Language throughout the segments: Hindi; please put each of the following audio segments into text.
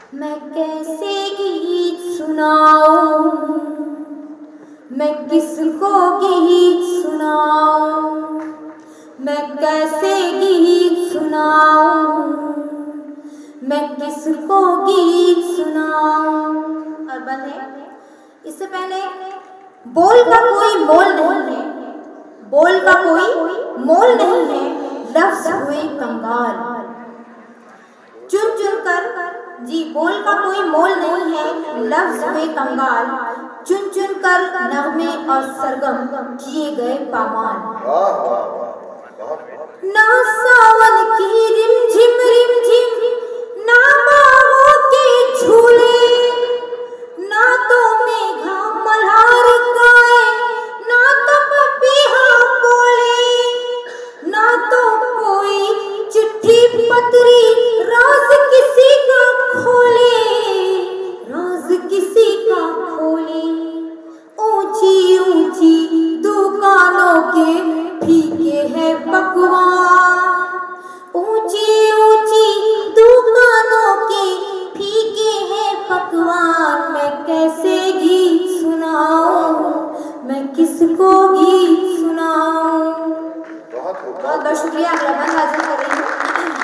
मैं कैसे गीत सुनाऊं, मैं किसको गीत सुनाऊं, मैं कैसे गीत सुनाऊं, मैं किसको गीत सुनाऊं। और बंद है। इससे पहले बोल का कोई मोल नहीं है, बोल का कोई मोल नहीं है, लफ्ज हुए कंगाल। चुन चुन कर जी, बोल का कोई मोल नहीं है, लफ्ज हुए कंगाल। चुन चुन कर नगमे और सरगम किए गए पामाल। ना सावन की रिमझिम रिमझिम, ना बाहों के झूले, ना तो मेघा मल्हार गाए, ना तो पपीहा बोले, ना तो कोई चिट्ठी पत्री राज किसी का खोले, राज किसी का खोले। ऊंची ऊंची दुकानों के फीके है पकवान, ऊंची ऊंची दुकानों के फीके है पकवान। मैं कैसे गीत सुनाऊं, मैं किसको गीत सुनाऊं। बहुत बहुत शुक्रिया। अगला बंद हाजिर कर रही हूँ।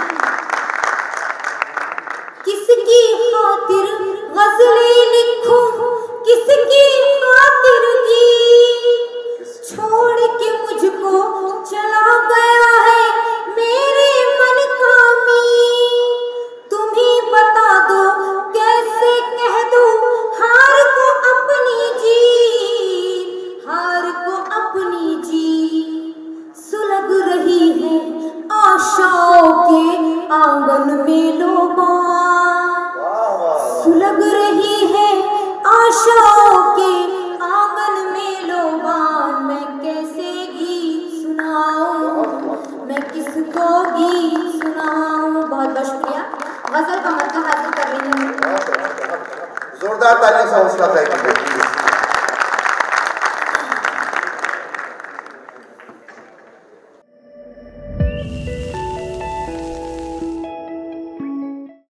किसकी खातिर गजलें लिखूं, किसकी खातिर गीत, छोड़ के मुझको चला गया है मेरे मन का मीत। तुम ही बता दो कैसे कह दूं हार को अपनी जीत, हार को अपनी जीत। सुलग रही है आशाओं के आंगन में लोबान, सुलग रही है आशाओं के आंगन में लोबान। मैं कैसे गीत सुनाऊं, मैं किसको गीत सुनाऊं। बहुत बहुत शुक्रिया। गजल का मतलब हासिल कर रही हूँ। जोरदार तालियों से हौसला अफजाई कीजिए।